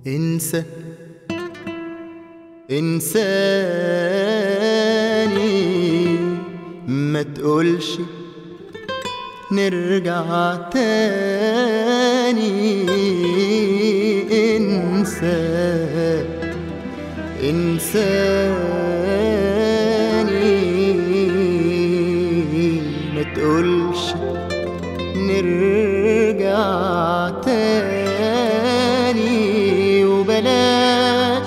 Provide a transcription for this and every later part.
انسى انساني، ما تقولش نرجع تاني. انسى انساني، ما تقولش نرجع تاني. وبلاش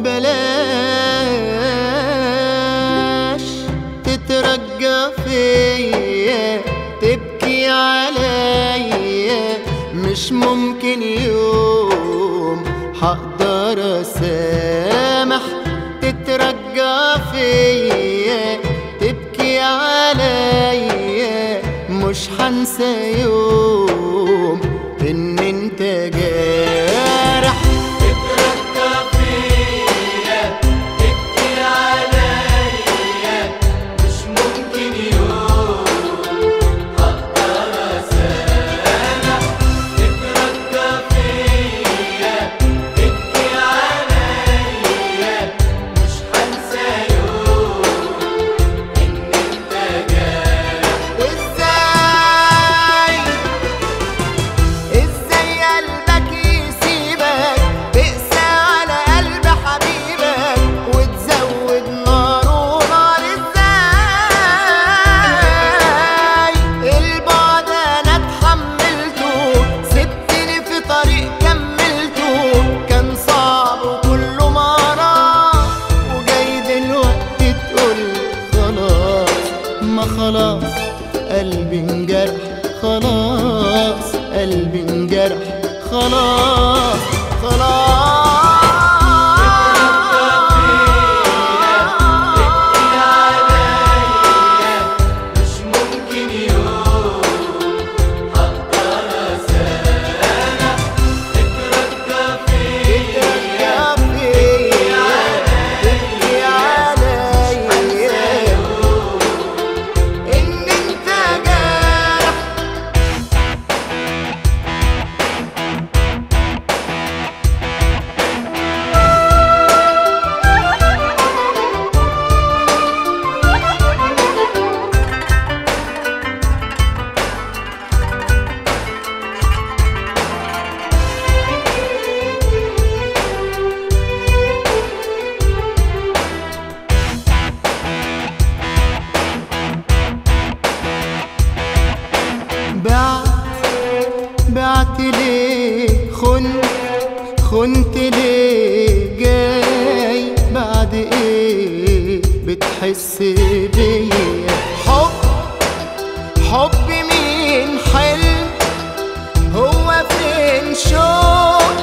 بلاش تترجى فيا، تبكي عليا. مش ممكن يوم هقدر اسامح. تترجى فيا، تبكي عليا. مش هنسى يوم ان انت جارح. تترجى فيا، تبكي عليا. مش ممكن يوم هقدر اسامح. تترجى فيا، تبكي عليا. مش هنسى يوم ان انت جارح. ازاي قلبك يسيبك تقسى على قلب حبيبك وتزود نار ونار؟ ازاي البعد انا اتحملته، سبتني في طريق كملته. كان صعب وكله مرار، وجاي دلوقتي تقول خلاص. ما خلاص قلبي انجرح، خلاص قلبي انجرح، خلاص خلاص. مش ممكن يوم هقدر اسامح. تترجى فيا، تبكي عليا ان انت جارح. بعت ليه، خنت ليه؟ جاي بعد ايه بتحس بيا؟ حب مين؟ حلم؟ هو فين شوق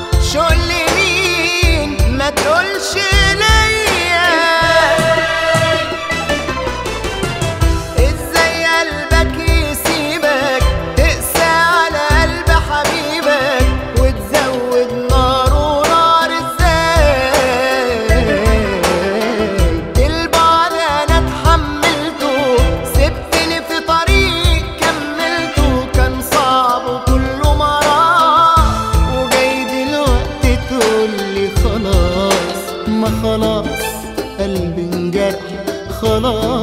لمين؟ ما تقولش ليا. ازاي قلبك يسيبك تقسى على قلب حبيبك وتزود نار ونار؟ ازاي البعد انا اتحملته، سبتني في طريق كملته. كان صعب وكله مرار، وجاي دلوقتي تقولي خلاص. ما خلاص قلبي انجرح، خلاص